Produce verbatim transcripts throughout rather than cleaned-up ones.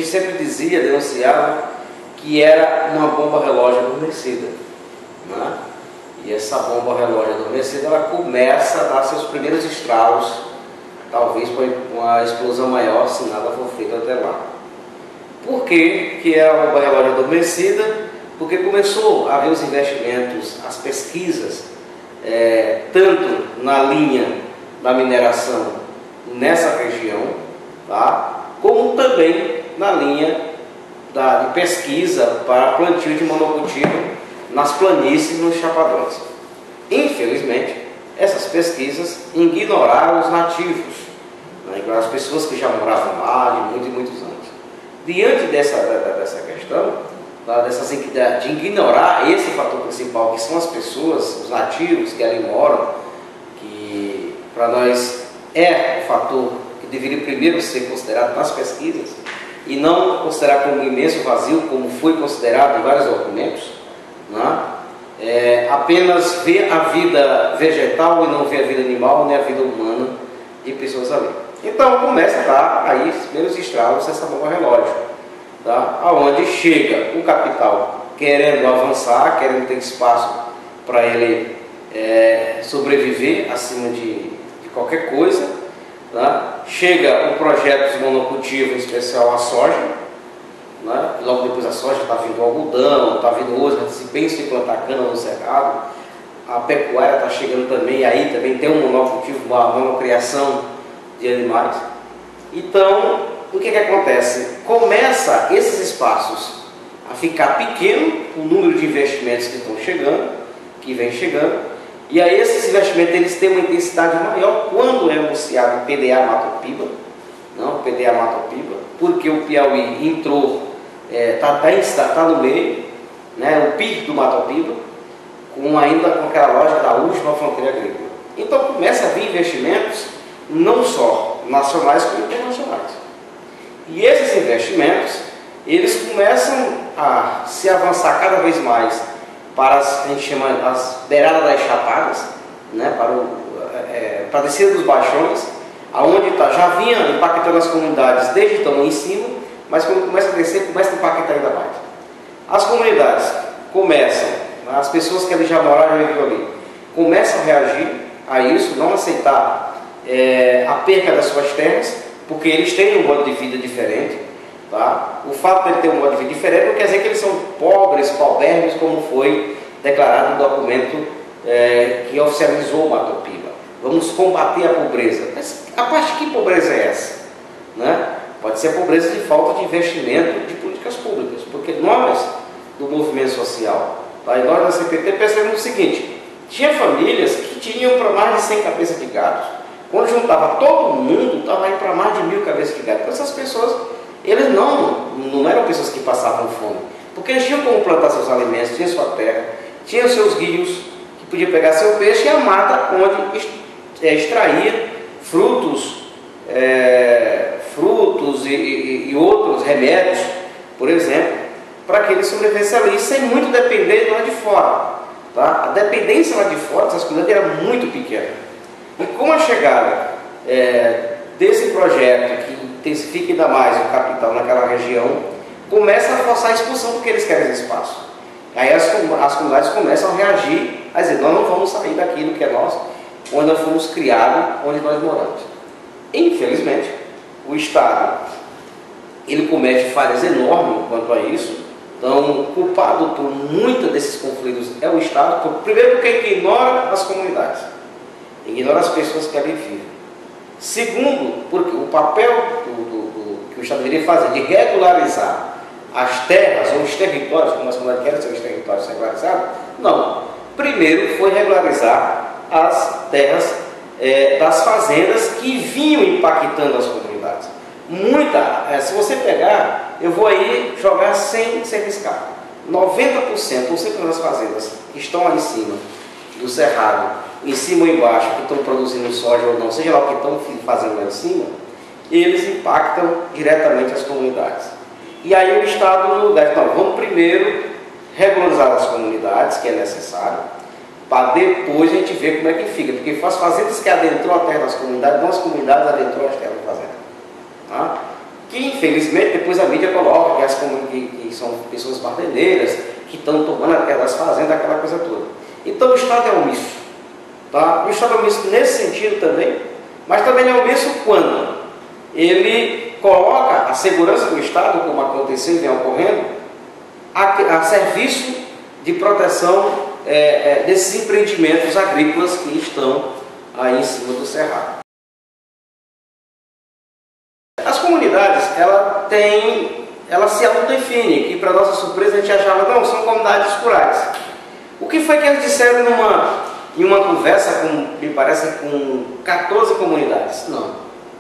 sempre dizia, denunciava, que era uma bomba relógio adormecida, né? E essa bomba relógio adormecida, ela começa a dar seus primeiros estralos, talvez com uma explosão maior, se nada for feito até lá. Por que que é a bomba relógio adormecida? Porque começou a haver os investimentos, as pesquisas, é, tanto na linha da mineração nessa região, tá? Como também na linha da, de pesquisa para plantio de monocultivo nas planícies e nos chapadões. Infelizmente, essas pesquisas ignoraram os nativos, né? As pessoas que já moravam lá de muitos e muitos anos. Diante dessa, dessa questão, tá? Dessas, de ignorar esse fator principal, que são as pessoas, os nativos que ali moram, que para nós é o fator que deveria primeiro ser considerado nas pesquisas, e não considerar como um imenso vazio, como foi considerado em vários documentos, né? É, apenas ver a vida vegetal e não ver a vida animal, nem a vida humana de pessoas ali. Então começa a dar aí os primeiros estralos dessa bomba relógio, tá? Aonde chega o capital querendo avançar, querendo ter espaço para ele é, sobreviver acima de, de qualquer coisa, tá? Chega o projeto de monocultivo, em especial a soja, né? Logo depois da soja está vindo o algodão, está vindo hoje, se pensa em plantar cana no cerrado, a pecuária está chegando também, aí também tem um monocultivo, uma monocriação de animais. Então, o que que acontece? Começa esses espaços a ficar pequeno, o número de investimentos que estão chegando, que vem chegando, e aí esses investimentos eles têm uma intensidade maior quando é anunciado o P D A Mato Piba, não, P D A Mato Piba, porque o Piauí entrou, está é, tá, tá no meio, né, o P I B do Mato Piba, com ainda com aquela lógica da última fronteira agrícola. Então começa a vir investimentos não só nacionais como internacionais. E esses investimentos, eles começam a se avançar cada vez mais para as, a gente chama as beiradas das chapadas, né, para, o, é, para a descida dos baixões, aonde tá, já vinha impactando as comunidades desde então em cima, mas quando começa a descer, começa a impactar ainda mais. As comunidades começam, as pessoas que ali já moraram, já viviam ali, começam a reagir a isso, não aceitar é, a perca das suas terras, porque eles têm um modo de vida diferente, tá? O fato de ele ter um modo de vida diferente não quer dizer que eles são pobres, paupérrimos, como foi declarado no documento é, que oficializou o Mato Piba. Vamos combater a pobreza. Mas a parte que pobreza é essa? Né? Pode ser a pobreza de falta de investimento de políticas públicas, porque nós, do movimento social, tá? E nós da C P T percebemos o seguinte: tinha famílias que tinham para mais de cem cabeças de gado. Quando juntava todo mundo, estava indo para mais de mil cabeças de gado. Então essas pessoas, eles não, não eram pessoas que passavam fome, porque eles tinham como plantar seus alimentos, tinham sua terra, tinham seus rios, que podiam pegar seu peixe, e a mata onde é, extraía frutos, é, frutos e, e, e outros remédios, por exemplo, para que eles sobrevivessem ali, sem muito depender de lá de fora. Tá? A dependência lá de fora dessas comunidades era muito pequena. E com a chegada é, desse projeto, que intensifica ainda mais o capital naquela região, começa a forçar a expulsão porque eles querem esse espaço. Aí as, as comunidades começam a reagir, a dizer: nós não vamos sair daquilo que é nosso, onde nós fomos criados, onde nós moramos. Infelizmente, o Estado, ele comete falhas enormes quanto a isso. Então, o culpado por muitos desses conflitos é o Estado, por, primeiro porque ignora as comunidades, ignora as pessoas que ali vivem. Segundo, porque o papel do, do, do, que o Estado deveria fazer de regularizar as terras ou os territórios, como as comunidades querem ser os territórios regularizados, não. Primeiro foi regularizar as terras é, das fazendas que vinham impactando as comunidades. Muita, é, se você pegar, eu vou aí jogar sem se arriscar. noventa por cento, ou cem por cento das fazendas que estão lá em cima do cerrado, em cima ou embaixo, que estão produzindo soja ou não, seja lá o que estão fazendo lá em cima, eles impactam diretamente as comunidades. E aí o Estado, no lugar, então, vamos primeiro regularizar as comunidades, que é necessário, para depois a gente ver como é que fica, porque as fazendas que adentrou a terra das comunidades, não as comunidades adentrou as terras da fazenda. Tá? que infelizmente depois a mídia coloca que, as, que, que são pessoas barderneiras, que estão tomando aquelas fazendas, aquela coisa toda. Então o Estado é omisso. Tá? O Estado é omisso nesse sentido também, mas também é omisso quando ele coloca a segurança do Estado, como aconteceu e vem ocorrendo, a, a serviço de proteção é, é, desses empreendimentos agrícolas que estão aí em cima do cerrado. As comunidades, ela tem, ela se autodefine, que para nossa surpresa a gente achava, não, são comunidades rurais. O que foi que eles disseram numa, em uma conversa, com, me parece, com quatorze comunidades? Não.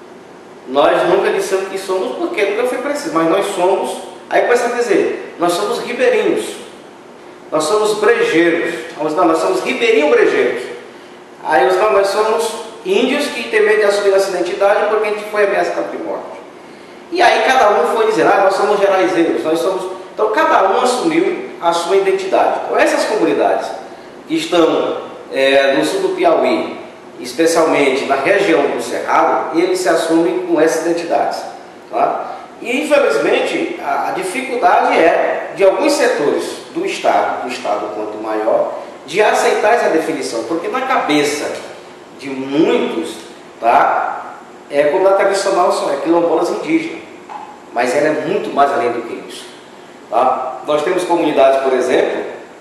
Nós nunca dissemos que somos, porque nunca foi preciso, mas nós somos, aí começa a dizer, nós somos ribeirinhos, nós somos brejeiros, não, nós somos ribeirinho-brejeiros. Aí os não, nós somos índios que tem medo de assumir essa identidade porque a gente foi ameaçado de morte. E aí cada um foi dizer, ah, nós somos geraizeiros, nós somos... Então cada um assumiu a sua identidade. Então essas comunidades que estão é, no sul do Piauí, especialmente na região do Cerrado, eles se assumem com essas identidades. Tá? E infelizmente a, a dificuldade é de alguns setores do Estado, do Estado quanto maior, de aceitar essa definição, porque na cabeça de muitos, tá, é como a tradicional só, é quilombolas indígenas, mas ela é muito mais além do que isso. Tá? Nós temos comunidades, por exemplo,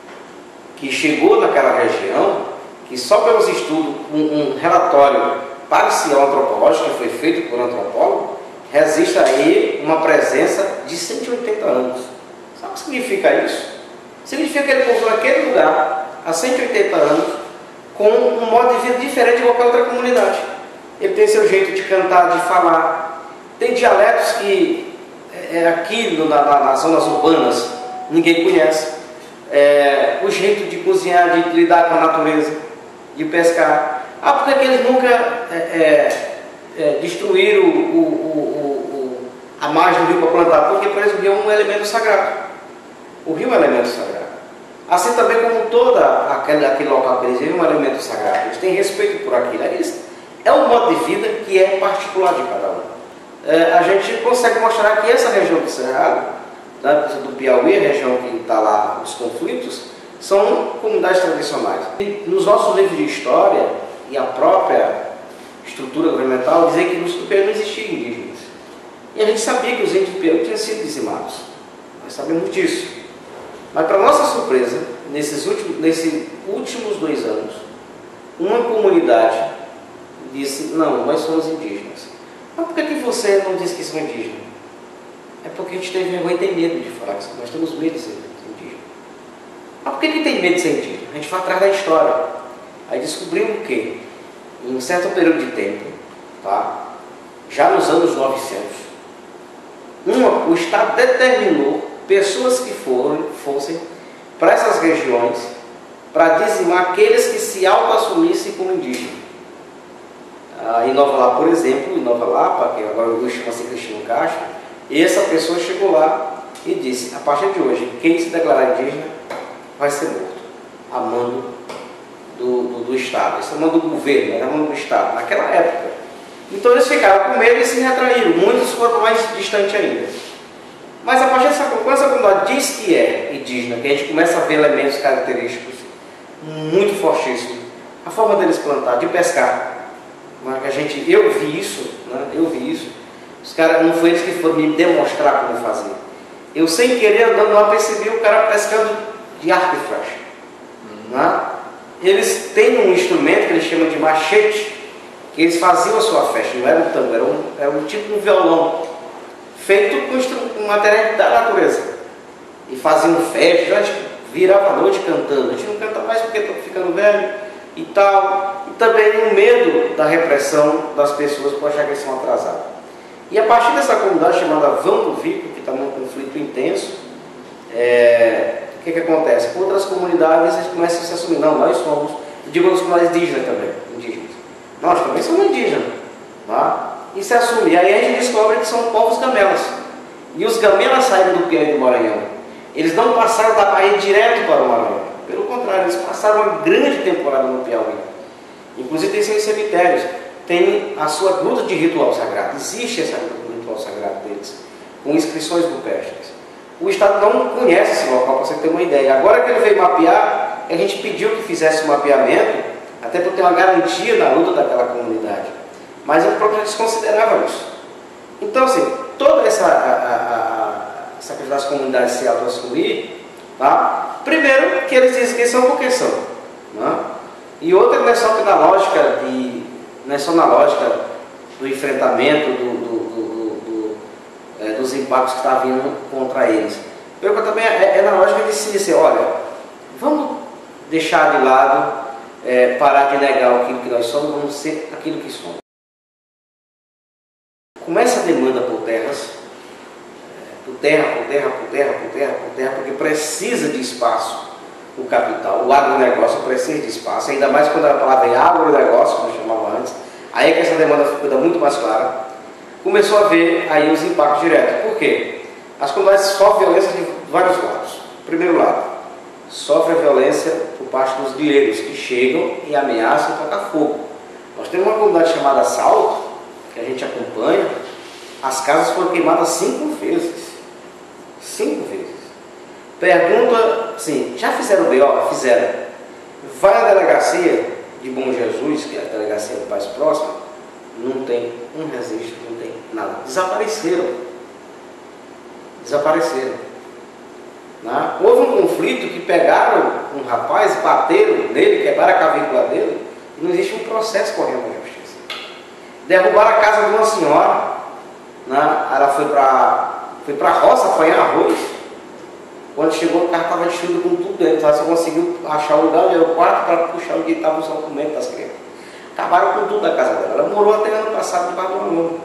que chegou naquela região, que só pelos estudos, um, um relatório parcial antropológico que foi feito por um antropólogo, resiste aí uma presença de cento e oitenta anos. Sabe o que significa isso? Significa que ele povoou aquele lugar há cento e oitenta anos, com um modo de vida diferente de qualquer outra comunidade. Ele tem seu jeito de cantar, de falar. Tem dialetos que é, aqui na, na, nas zonas urbanas ninguém conhece. É, o jeito de cozinhar, de lidar com a natureza, de pescar. Ah, porque eles nunca é, é, é, destruíram o, o, o, o, a margem do rio para plantar? Porque para eles o rio é um elemento sagrado. O rio é um elemento sagrado. Assim também como todo aquele, aquele local que eles vivem é um elemento sagrado. Eles têm respeito por aquilo. Eles, é um modo de vida que é particular de cada um. É, a gente consegue mostrar que essa região do Cerrado, né, do Piauí, a região que está lá os conflitos, são comunidades tradicionais. E nos nossos livros de história e a própria estrutura governamental dizem que no sul do Piauí não existiam indígenas. E a gente sabia que os índios do Piauí tinham sido dizimados. Nós sabemos disso. Mas, para nossa surpresa, nesses últimos, nesses últimos dois anos, uma comunidade disse, não, nós somos indígenas. Mas por que, que você não disse que são indígenas? É porque a gente tem vergonha e tem medo de falar que nós temos medo de ser indígenas. Mas por que, que tem medo de ser indígena? A gente vai atrás da história. Aí descobrimos que, em um certo período de tempo, tá, já nos anos novecentos, uma, o Estado determinou pessoas que foram, fossem para essas regiões para dizimar aqueles que se auto-assumissem como indígenas. Ah, em Nova Lapa, por exemplo, em Nova Lapa, que agora eu chamo-se Cristino Castro, essa pessoa chegou lá e disse, a partir de hoje, quem se declarar indígena vai ser morto, a mando do, do, do Estado. Isso é a mando do governo, era a mando do Estado, naquela época. Então eles ficaram com medo e se retraíram, muitos foram mais distantes ainda. Mas a partir dessa quando essa comunidade diz que é indígena, que a gente começa a ver elementos característicos muito fortíssimos, a forma deles plantar, de pescar, que a gente, eu vi isso, né? eu vi isso, os caras, não foi eles que foram me demonstrar como fazer. Eu sem querer andando lá percebi o cara pescando de arco e flecha. Uhum. Né? Eles têm um instrumento que eles chamam de machete, que eles faziam a sua festa, não era um tango, era um, era um tipo de um violão, feito com, com material da natureza. E faziam festa, a gente virava a noite cantando. A gente não canta mais porque está ficando velho e tal. E também o medo da repressão das pessoas por achar que eles são atrasados. E a partir dessa comunidade chamada Vão do Vico, que está num conflito intenso, é, o que, que acontece? Outras comunidades eles começam a se assumir. Não, nós somos, digo as comunidades indígenas também, indígenas. Nós também somos indígenas. Tá? E se assume. E aí a gente descobre que são povos gamelas. E os gamelas saíram do Piauí e do Maranhão. Eles não passaram da Bahia direto para o Maranhão. Pelo contrário, eles passaram uma grande temporada no Piauí. Inclusive tem seus cemitérios. Tem a sua gruta de ritual sagrado. Existe essa gruta de ritual local sagrado deles, com inscrições rupestres. O Estado não conhece esse local, para você ter uma ideia. Agora que ele veio mapear, a gente pediu que fizesse o mapeamento, até para ter uma garantia na luta daquela comunidade. Mas o próprio desconsiderava isso. Então, assim, toda essa, a, a, a, essa questão das comunidades se auto-assumir, tá? Primeiro, que eles dizem que são porque são. Né? E outra, não é só na lógica, de, não é só na lógica do enfrentamento do, do, do, do, do, é, dos impactos que está vindo contra eles. Eu também é, é na lógica de se dizer, olha, vamos deixar de lado, é, parar de negar aquilo que nós somos, vamos ser aquilo que somos. Começa a demanda por terras, por terra, por terra, por terra, por terra, por terra, porque precisa de espaço o capital, o agronegócio precisa de espaço, ainda mais quando a palavra é agronegócio, como eu chamava antes, aí é que essa demanda fica muito mais clara. Começou a ver aí os impactos diretos. Por quê? As comunidades sofrem violência de vários lados. Primeiro lado, sofre a violência por parte dos guerreiros que chegam e ameaçam tocar fogo. Nós temos uma comunidade chamada Salto, que a gente acompanha, as casas foram queimadas cinco vezes. Cinco vezes. Pergunta, assim, já fizeram o B O? Fizeram. Vai à delegacia de Bom Jesus, que é a delegacia do Paz Próximo, não tem um registro, não tem nada. Desapareceram. Desapareceram. Né? Houve um conflito que pegaram um rapaz, bateram nele, quebraram a clavícula dele, e não existe um processo correndo na justiça. Derrubaram a casa de uma senhora, né? Ela foi para foi para a roça apanhar arroz. Quando chegou, o carro estava enchido com tudo dentro. Ela só conseguiu achar o lugar, o quarto, para puxar onde estavam os documentos das crianças. Acabaram com tudo da casa dela. Ela morou até ano passado debaixo do aluno.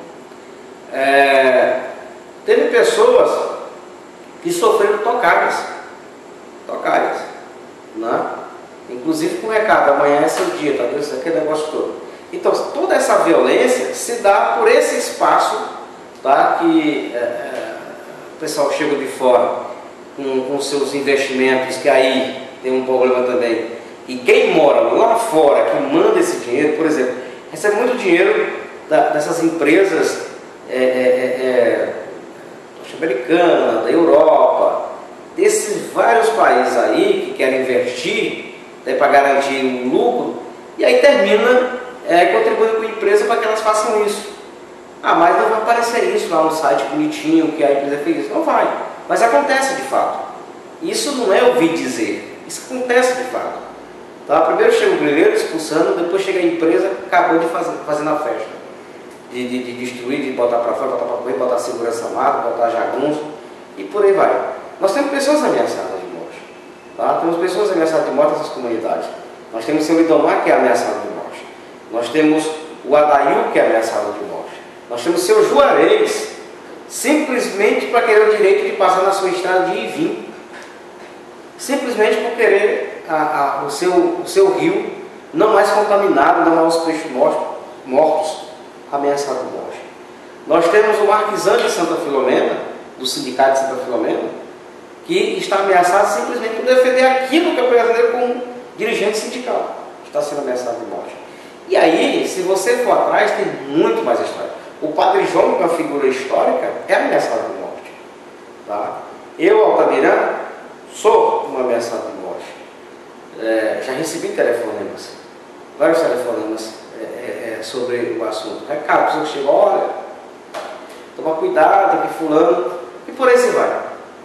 É, teve pessoas que sofreram tocadas. Tocadas. Né? Inclusive com o recado, amanhã é seu dia, tá vendo? Aquele negócio todo. Então, toda essa violência se dá por esse espaço, tá? Que é, o pessoal chega de fora com, com seus investimentos, que aí tem um problema também. E quem mora lá fora, que manda esse dinheiro, por exemplo, recebe muito dinheiro da, dessas empresas é, é, é, norte-americanas, da Europa, desses vários países aí que querem investir, né, para garantir um lucro, e aí termina é, contribuindo com a empresa para que elas façam isso. Ah, mas não vai aparecer isso lá no site bonitinho que a empresa fez isso. Não vai. Mas acontece de fato. Isso não é ouvir dizer. Isso acontece de fato. Tá? Primeiro chega o grileiro expulsando, depois chega a empresa que acabou de fazer, fazendo a festa. De, de, de destruir, de botar para fora, botar para correr, botar segurança armada, botar jagunço e por aí vai. Nós temos pessoas ameaçadas de morte. Tá? Temos pessoas ameaçadas de morte nessas comunidades. Nós temos o seu Lidomar, que é ameaçado de morte. Nós temos o Adail, que é ameaçado de morte. Nós temos o seu Juarez, simplesmente para querer o direito de passar na sua estrada de ir e vir. Simplesmente por querer a, a, o, seu, o seu rio não mais contaminado, não mais os peixes mortos, mortos ameaçados de morte. Nós temos o Marquesano de Santa Filomena, do Sindicato de Santa Filomena, que está ameaçado simplesmente por defender aquilo que é brasileiro como dirigente sindical, que está sendo ameaçado de morte. E aí, se você for atrás, tem muito mais história. O Padre João, que é uma figura histórica, é ameaçado de morte. Tá? Eu, Altamirã, sou um ameaçado de morte. É, já recebi telefonemas, vários telefonemas é, é, sobre o assunto. É claro, a pessoa que chega, olha, toma cuidado, que fulano, e por aí se vai.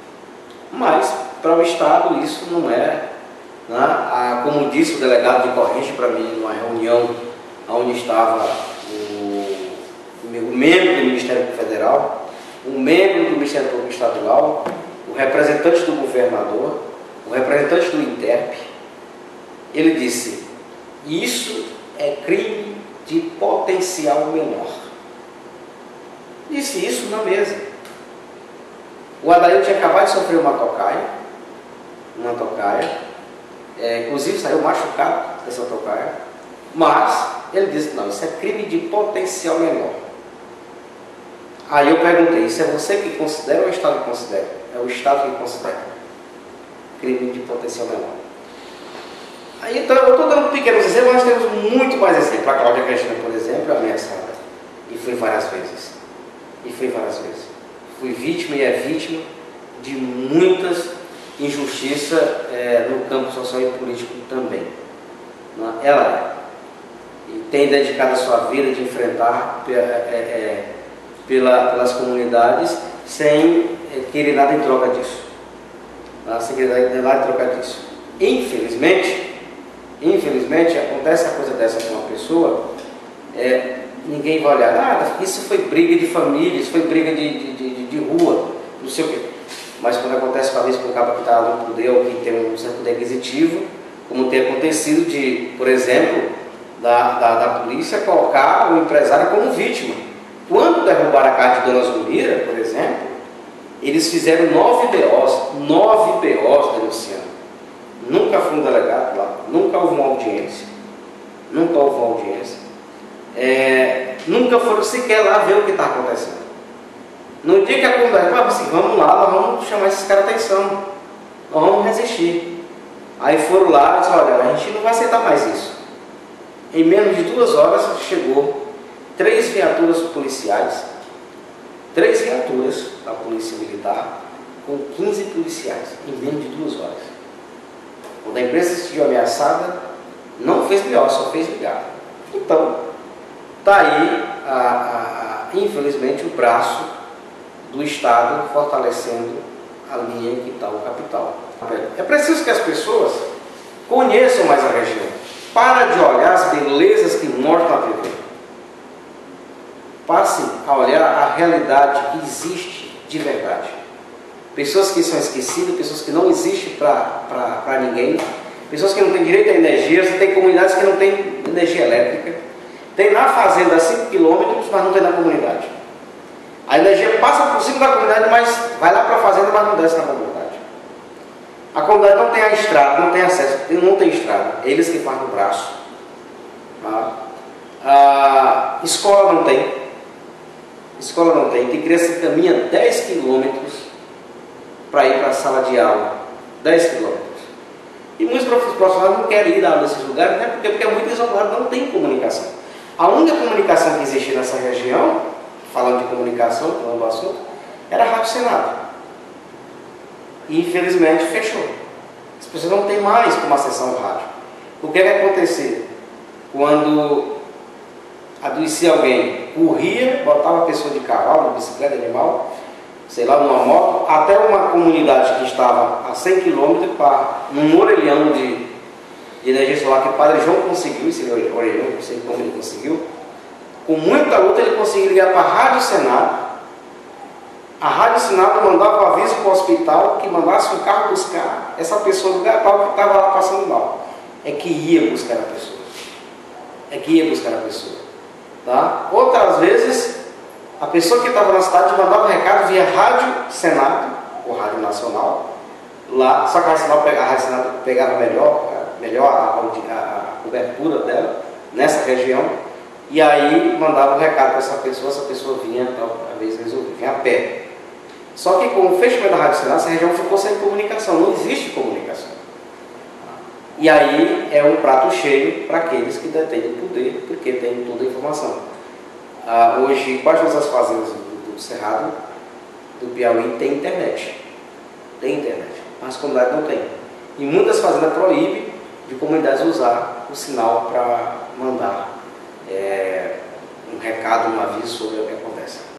Mas, para o Estado, isso não é, né? Ah, como disse o delegado de Corrente para mim, numa reunião onde estava o, o membro do Ministério Federal, o membro do Ministério Público Estadual, o representante do governador, o representante do INTERP, ele disse, isso é crime de potencial menor. Disse isso na mesa. O Adail tinha acabado de sofrer uma tocaia, uma tocaia, é, inclusive saiu machucado dessa tocaia, mas ele disse, não, isso é crime de potencial menor. Aí eu perguntei, isso é você que considera ou é o Estado que considera? É o Estado que considera crime de potencial menor. Aí então, eu estou dando pequenos exemplos, mas nós temos muito mais exemplos. A Cláudia Cristina, por exemplo, é ameaçada, e foi várias vezes. E fui várias vezes. Fui vítima e é vítima de muitas injustiças é, no campo social e político também. Ela é. E tem dedicado a sua vida de enfrentar é, é, pela, pelas comunidades sem é, querer nada em troca disso. Tá? Sem querer nada em troca disso. Infelizmente, infelizmente, acontece a coisa dessa com uma pessoa, é, ninguém vai olhar, ah, isso foi briga de família, isso foi briga de, de, de, de rua, não sei o quê. Mas quando acontece com a vez com o cabo que está no poder, ou que tem um certo poder aquisitivo, como tem acontecido de, por exemplo, da, da, da polícia colocar o empresário como vítima. Quando derrubaram a casa de Dona Zulmira, por exemplo, eles fizeram nove B Os, nove B Os denunciando. Nunca foi um delegado lá, nunca houve uma audiência, nunca houve uma audiência, é, nunca foram sequer lá ver o que está acontecendo. No dia que acontece, assim, vamos lá, nós vamos chamar esses caras a atenção, nós vamos resistir. Aí foram lá e disseram, olha, a gente não vai aceitar mais isso. Em menos de duas horas chegou três viaturas policiais, três viaturas da Polícia Militar, com quinze policiais, em menos de duas horas. Quando a empresa se sentiu ameaçada, não fez B O, só fez ligar. Então, está aí, a, a, a, infelizmente, o braço do Estado fortalecendo a linha que está o capital. É preciso que as pessoas conheçam mais a região. Para de olhar as belezas que mostram na T V. Passe a olhar a realidade que existe de verdade. Pessoas que são esquecidas, pessoas que não existem para ninguém, pessoas que não têm direito à energia, você tem comunidades que não têm energia elétrica, tem na fazenda a cinco quilômetros, mas não tem na comunidade. A energia passa por cima da comunidade, mas vai lá para a fazenda, mas não desce na comunidade. A comunidade não tem a estrada, não tem acesso, não tem estrada, é eles que fazem o braço. Tá? A escola não tem, escola não tem, tem criança que caminha dez quilômetros para ir para a sala de aula, dez quilômetros. E muitos profissionais não querem ir lá nesses lugares, né? porque, porque é muito isolado, não tem comunicação. A única comunicação que existia nessa região, falando de comunicação, falando do assunto, era a Rádio Senado. E infelizmente fechou. As pessoas não têm mais como acessar o rádio. O que vai acontecer? Quando adoecia alguém, corria, botava a pessoa de cavalo, de bicicleta, animal, sei lá, numa moto, até uma comunidade que estava a cem quilômetros, para um orelhão de, de energia solar que o Padre João conseguiu, esse orelhão, não sei como ele conseguiu, com muita luta ele conseguiu ligar para a Rádio Senado. A Rádio Senado mandava um aviso para o hospital que mandasse um carro buscar essa pessoa do lugar tal que estava lá passando mal. É que ia buscar a pessoa. É que ia buscar a pessoa. Tá? Outras vezes, a pessoa que estava na cidade mandava um recado via Rádio Senado, ou Rádio Nacional, lá, só que a Rádio Senado, a Rádio Senado pegava melhor, melhor a, a, a cobertura dela nessa região, e aí mandava um recado para essa pessoa, essa pessoa vinha, às vezes resolvia, vinha a pé. Só que com o fechamento da Rádio Senado, essa região ficou sem comunicação, não existe comunicação. E aí é um prato cheio para aqueles que detêm o poder, porque tem toda a informação. Ah, hoje, quase todas as fazendas do, do Cerrado, do Piauí, tem internet. Tem internet, mas as comunidades não têm. E muitas fazendas proíbem de comunidades usar o sinal para mandar é, um recado, um aviso sobre o que acontece.